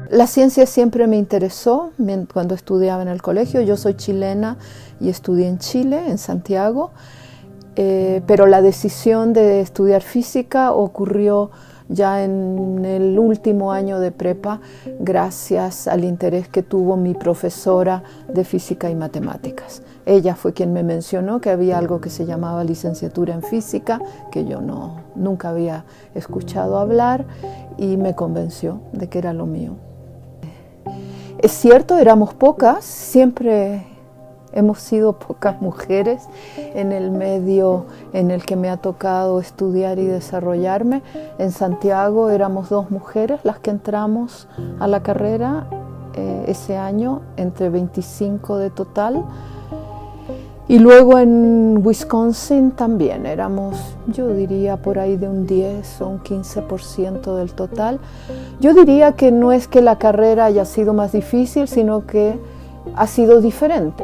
La ciencia siempre me interesó cuando estudiaba en el colegio. Yo soy chilena y estudié en Chile, en Santiago, pero la decisión de estudiar física ocurrió ya en el último año de prepa, gracias al interés que tuvo mi profesora de física y matemáticas. Ella fue quien me mencionó que había algo que se llamaba licenciatura en física, que yo nunca había escuchado hablar, y me convenció de que era lo mío. Es cierto, éramos pocas, siempre hemos sido pocas mujeres en el medio en el que me ha tocado estudiar y desarrollarme. En Santiago éramos 2 mujeres las que entramos a la carrera ese año, entre 25 de total. Y luego en Wisconsin también éramos, yo diría, por ahí de un 10 o un 15% del total. Yo diría que no es que la carrera haya sido más difícil, sino que ha sido diferente.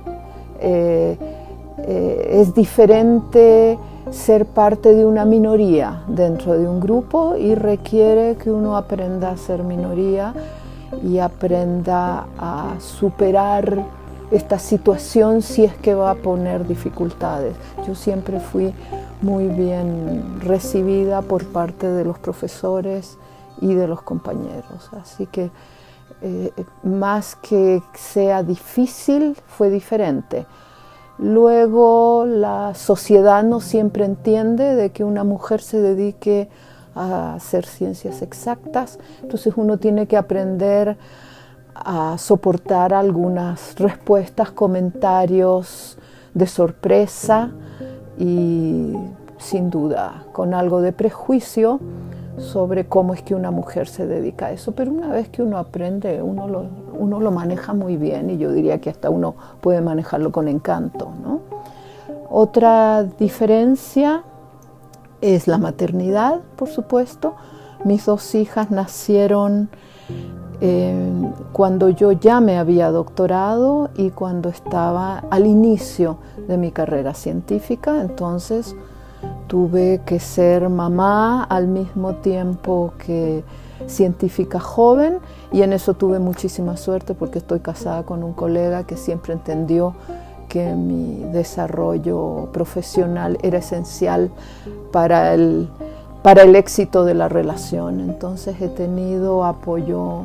Es diferente ser parte de una minoría dentro de un grupo y requiere que uno aprenda a ser minoría y aprenda a superar esta situación si es que va a poner dificultades. Yo siempre fui muy bien recibida por parte de los profesores y de los compañeros, así que más que sea difícil, fue diferente. Luego la sociedad no siempre entiende de que una mujer se dedique a hacer ciencias exactas, entonces uno tiene que aprender a soportar algunas respuestas, comentarios de sorpresa y sin duda con algo de prejuicio sobre cómo es que una mujer se dedica a eso, pero una vez que uno aprende, uno lo maneja muy bien y yo diría que hasta uno puede manejarlo con encanto, ¿no? Otra diferencia es la maternidad, por supuesto. Mis 2 hijas nacieron cuando yo ya me había doctorado y cuando estaba al inicio de mi carrera científica, entonces tuve que ser mamá al mismo tiempo que científica joven y en eso tuve muchísima suerte porque estoy casada con un colega que siempre entendió que mi desarrollo profesional era esencial para el éxito de la relación. Entonces he tenido apoyo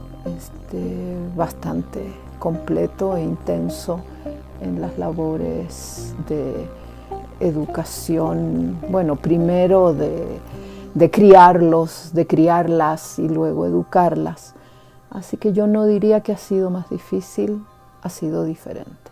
bastante completo e intenso en las labores de educación, bueno, primero de criarlos, de criarlas y luego educarlas. Así que yo no diría que ha sido más difícil, ha sido diferente.